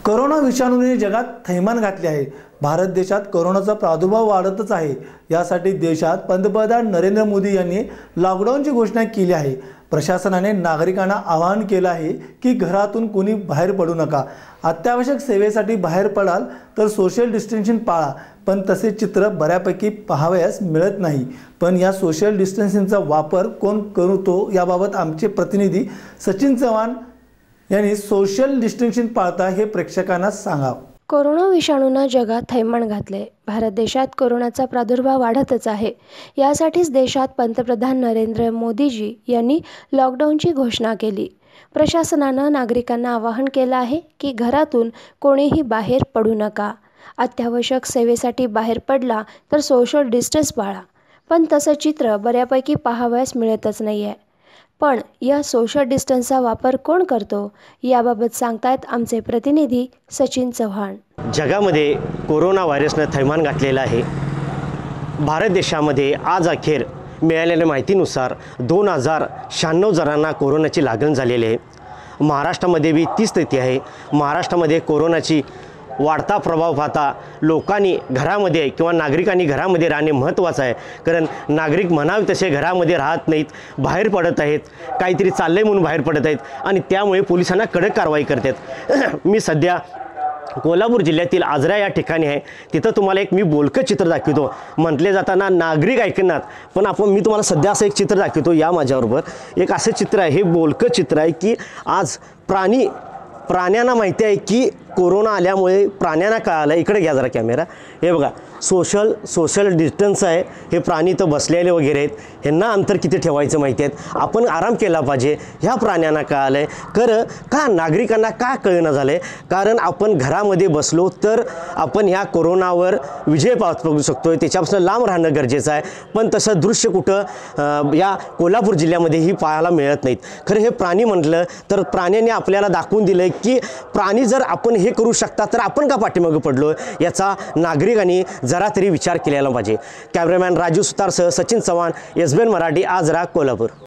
Corona विषाणूने जगात थैमान घातले आहे। भारत देशात कोरोनाचा प्रादुर्भाव वाढतच आहे। यासाठी देशात पंतप्रधान नरेंद्र मोदी यांनी लॉकडाऊनची घोषणा केली आहे। प्रशासनाने नागरिकांना आवाहन केले आहे की घरातून कोणी बाहेर पडू नका। अत्यावश्यक सेवेसाठी बाहेर पडाल तर सोशल डिस्टन्सिंग पाळा। पण तसे चित्र बऱ्यापैकी पाहावयास मिळत नाही। पण या सोशल डिस्टन्सिंगचा वापर कोण करतो याबाबत आमचे प्रतिनिधी सचिन चव्हाण यांनी सोशल डिस्टन्सिंग पाळता हे प्रेक्षकांना सांगा। कोरोना विषाणूने जगात थैमान घातले। भारत देशात कोरोनाचा प्रादुर्भाव वाढतच आहे। यासाठीच देशात पंतप्रधान नरेंद्र मोदीजी यांनी लॉकडाऊनची घोषणा केली। प्रशासनाने नागरिकांना आवाहन केले आहे की घरातून कोणीही बाहेर पडू नका। अत्यावश्यक सेवेसाठी बाहेर पडला तर सोशल डिस्टन्स पाळा। पण तसे चित्र बऱ्यापैकी पाहावयास मिळतच नाहीये। पण या सोशल डिस्टन्सचा वापर कोण करतो याबाबत सांगतायत आमचे प्रतिनिधी सचिन चव्हाण। जगामध्ये कोरोना व्हायरसने थैमान घातलेला आहे। भारत देशामध्ये आज अखेर मिळालेल्या माहितीनुसार 2096 जणांना कोरोनाची लागण झालेली आहे। महाराष्ट्रामध्ये बी तीच स्थिती आहे। महाराष्ट्रामध्ये कोरोनाची वाढता प्रभाव पाहता लोकांनी घरामध्ये किंवा नागरिकांनी घरामध्ये राहणे महत्त्वाचं आहे। कारण नागरिक म्हणावे तसे घरामध्ये राहत नाहीत, बाहेर पडत आहेत, काहीतरी चाललंय म्हणून बाहेर पडत आहेत आणि त्यामुळे पोलिसांना कडक कारवाई करतात। मी सध्या कोल्हापूर जिल्ह्यातील आजरा या ठिकाणी आहे। तिथं तुम्हाला एक मी बोलकं चित्र दाखवतो। म्हटले जाताना नागरिक ऐकणार, पण मी तुम्हाला सध्या असं एक चित्र दाखवतो। या माझ्याबरोबर एक असं चित्र आहे, हे बोलकं चित्र आहे की आज प्राण्यांना माहिती आहे की कोरोना आल्यामुळे प्राण्यांना कळालं। इकडे घ्या जरा कॅमेरा। हे बघा सोशल डिस्टन्स आहे। हे प्राणी इथं बसलेले वगैरे आहेत, ह्यांना अंतर किती ठेवायचं माहिती आहे। आपण आराम केला पाहिजे, ह्या प्राण्यांना कळालं आहे। का नागरिकांना का कळेना झालं आहे? कारण आपण घरामध्ये बसलो तर आपण ह्या कोरोनावर विजय पाहू शकतो, त्याच्यापासून लांब राहणं गरजेचं आहे। पण तसं दृश्य कुठं या कोल्हापूर जिल्ह्यामध्येही पाहायला मिळत नाहीत। खरं हे प्राणी म्हटलं तर प्राण्यांनी आपल्याला दाखवून दिलं की प्राणी जर आपण हे करू शकता तर आपण का पाठीमागे पडलो, याचा नागरिकांनी जरा तरी विचार केलेला पाहिजे। कॅमेरामॅन राजू सुतारसह सचिन चव्हाण, SBN मराठी, आजरा, कोल्हापूर।